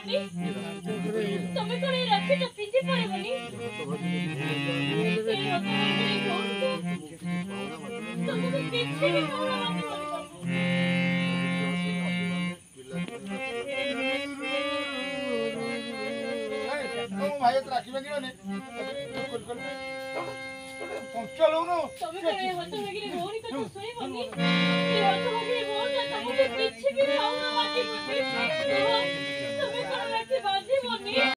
बनी तमे कोन राखी तो पिंदी पड़े बनी तुमको किसी भी कहना नहीं तो भाई राखी बनी बने चलो ना तमे कोन हाथ लगी रोनी तो सुनी बनी ये हाथ लगी रोन तुमको किसी भी कहना नहीं